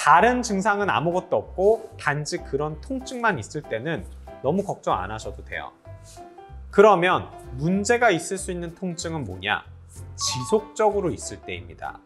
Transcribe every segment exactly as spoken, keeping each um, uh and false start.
다른 증상은 아무것도 없고 단지 그런 통증만 있을 때는 너무 걱정 안 하셔도 돼요. 그러면 문제가 있을 수 있는 통증은 뭐냐? 지속적으로 있을 때입니다.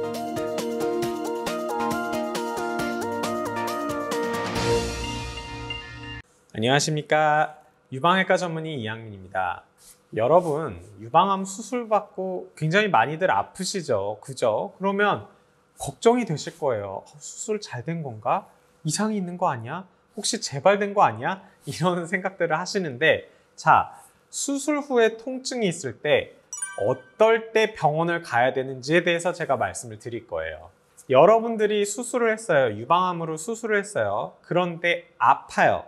안녕하십니까? 유방외과 전문의 이양민입니다. 여러분, 유방암 수술 받고 굉장히 많이들 아프시죠? 그죠? 그러면 걱정이 되실 거예요. 수술 잘 된 건가? 이상이 있는 거 아니야? 혹시 재발된 거 아니야? 이런 생각들을 하시는데, 자, 수술 후에 통증이 있을 때 어떨 때 병원을 가야 되는지에 대해서 제가 말씀을 드릴 거예요. 여러분들이 수술을 했어요. 유방암으로 수술을 했어요. 그런데 아파요.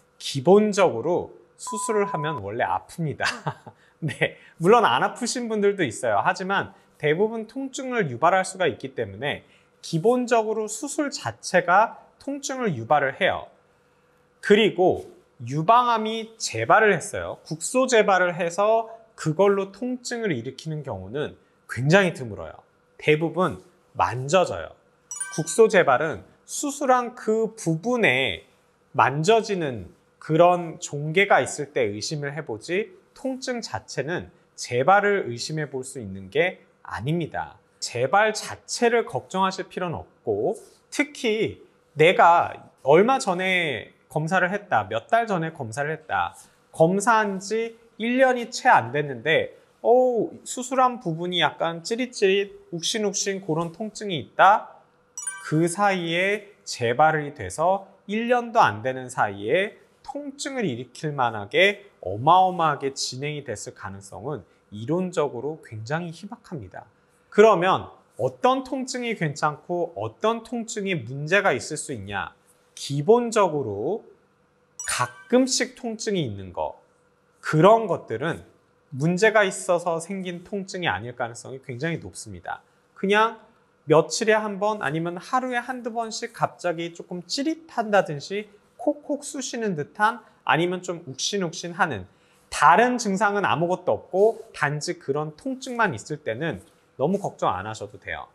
기본적으로 수술을 하면 원래 아픕니다. 네, 물론 안 아프신 분들도 있어요. 하지만 대부분 통증을 유발할 수가 있기 때문에 기본적으로 수술 자체가 통증을 유발을 해요. 그리고 유방암이 재발을 했어요. 국소 재발을 해서 그걸로 통증을 일으키는 경우는 굉장히 드물어요. 대부분 만져져요. 국소 재발은 수술한 그 부분에 만져지는 그런 종괴가 있을 때 의심을 해보지 통증 자체는 재발을 의심해 볼 수 있는 게 아닙니다. 재발 자체를 걱정하실 필요는 없고, 특히 내가 얼마 전에 검사를 했다, 몇 달 전에 검사를 했다, 검사한 지 일 년이 채 안 됐는데 어, 수술한 부분이 약간 찌릿찌릿 욱신욱신 그런 통증이 있다. 그 사이에 재발이 돼서 일 년도 안 되는 사이에 통증을 일으킬 만하게 어마어마하게 진행이 됐을 가능성은 이론적으로 굉장히 희박합니다. 그러면 어떤 통증이 괜찮고 어떤 통증이 문제가 있을 수 있냐? 기본적으로 가끔씩 통증이 있는 거, 그런 것들은 문제가 있어서 생긴 통증이 아닐 가능성이 굉장히 높습니다. 그냥 며칠에 한 번 아니면 하루에 한두 번씩 갑자기 조금 찌릿한다든지 콕콕 쑤시는 듯한, 아니면 좀 욱신욱신하는, 다른 증상은 아무것도 없고 단지 그런 통증만 있을 때는 너무 걱정 안 하셔도 돼요.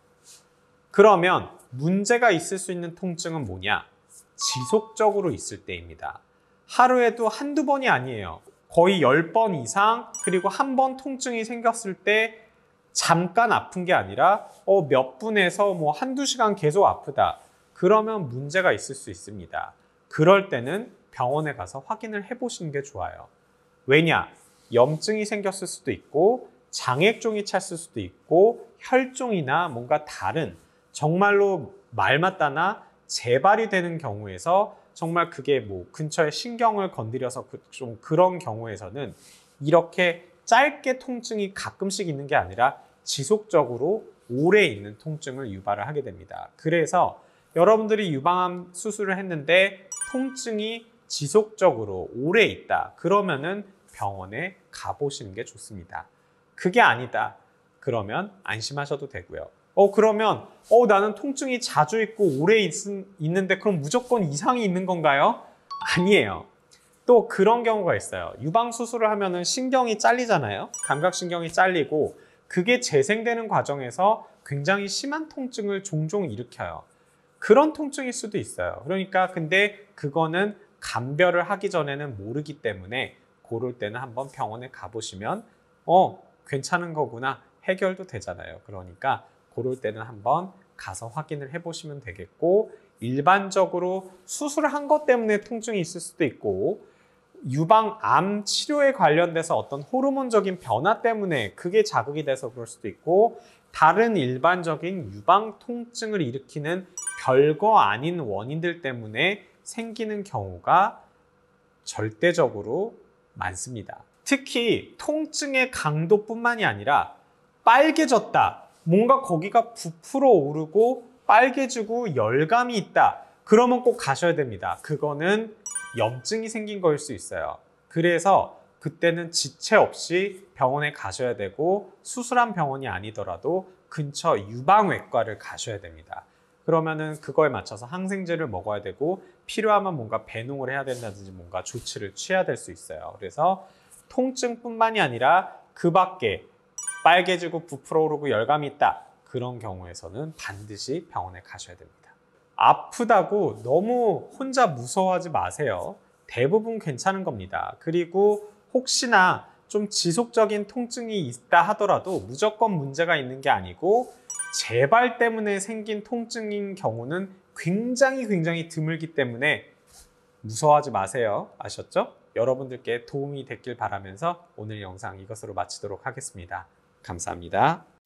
그러면 문제가 있을 수 있는 통증은 뭐냐? 지속적으로 있을 때입니다. 하루에도 한두 번이 아니에요. 거의 열 번 이상, 그리고 한 번 통증이 생겼을 때 잠깐 아픈 게 아니라 어, 몇 분에서 뭐 한두 시간 계속 아프다. 그러면 문제가 있을 수 있습니다. 그럴 때는 병원에 가서 확인을 해보시는 게 좋아요. 왜냐? 염증이 생겼을 수도 있고 장액종이 찼을 수도 있고 혈종이나 뭔가 다른, 정말로 말 맞다나 재발이 되는 경우에서 정말 그게 뭐 근처에 신경을 건드려서 그, 좀 그런 경우에서는 이렇게 짧게 통증이 가끔씩 있는 게 아니라 지속적으로 오래 있는 통증을 유발을 하게 됩니다. 그래서 여러분들이 유방암 수술을 했는데 통증이 지속적으로 오래 있다. 그러면은 병원에 가보시는 게 좋습니다. 그게 아니다. 그러면 안심하셔도 되고요. 어 그러면 어 나는 통증이 자주 있고 오래 있, 있는데 그럼 무조건 이상이 있는 건가요? 아니에요. 또 그런 경우가 있어요. 유방 수술을 하면은 신경이 잘리잖아요. 감각신경이 잘리고 그게 재생되는 과정에서 굉장히 심한 통증을 종종 일으켜요. 그런 통증일 수도 있어요. 그러니까 근데 그거는 감별을 하기 전에는 모르기 때문에 그럴 때는 한번 병원에 가보시면 어 괜찮은 거구나, 해결도 되잖아요. 그러니까 그럴 때는 한번 가서 확인을 해보시면 되겠고, 일반적으로 수술을 한 것 때문에 통증이 있을 수도 있고 유방암 치료에 관련돼서 어떤 호르몬적인 변화 때문에 그게 자극이 돼서 그럴 수도 있고, 다른 일반적인 유방 통증을 일으키는 별거 아닌 원인들 때문에 생기는 경우가 절대적으로 많습니다. 특히 통증의 강도뿐만이 아니라 빨개졌다, 뭔가 거기가 부풀어 오르고 빨개지고 열감이 있다, 그러면 꼭 가셔야 됩니다. 그거는 염증이 생긴 거일 수 있어요. 그래서 그때는 지체 없이 병원에 가셔야 되고, 수술한 병원이 아니더라도 근처 유방외과를 가셔야 됩니다. 그러면은 그거에 맞춰서 항생제를 먹어야 되고 필요하면 뭔가 배농을 해야 된다든지 뭔가 조치를 취해야 될 수 있어요. 그래서 통증뿐만이 아니라 그 밖에 빨개지고 부풀어 오르고 열감이 있다, 그런 경우에서는 반드시 병원에 가셔야 됩니다. 아프다고 너무 혼자 무서워하지 마세요. 대부분 괜찮은 겁니다. 그리고 혹시나 좀 지속적인 통증이 있다 하더라도 무조건 문제가 있는 게 아니고 재발 때문에 생긴 통증인 경우는 굉장히 굉장히 드물기 때문에 무서워하지 마세요. 아셨죠? 여러분들께 도움이 됐길 바라면서 오늘 영상 이것으로 마치도록 하겠습니다. 감사합니다.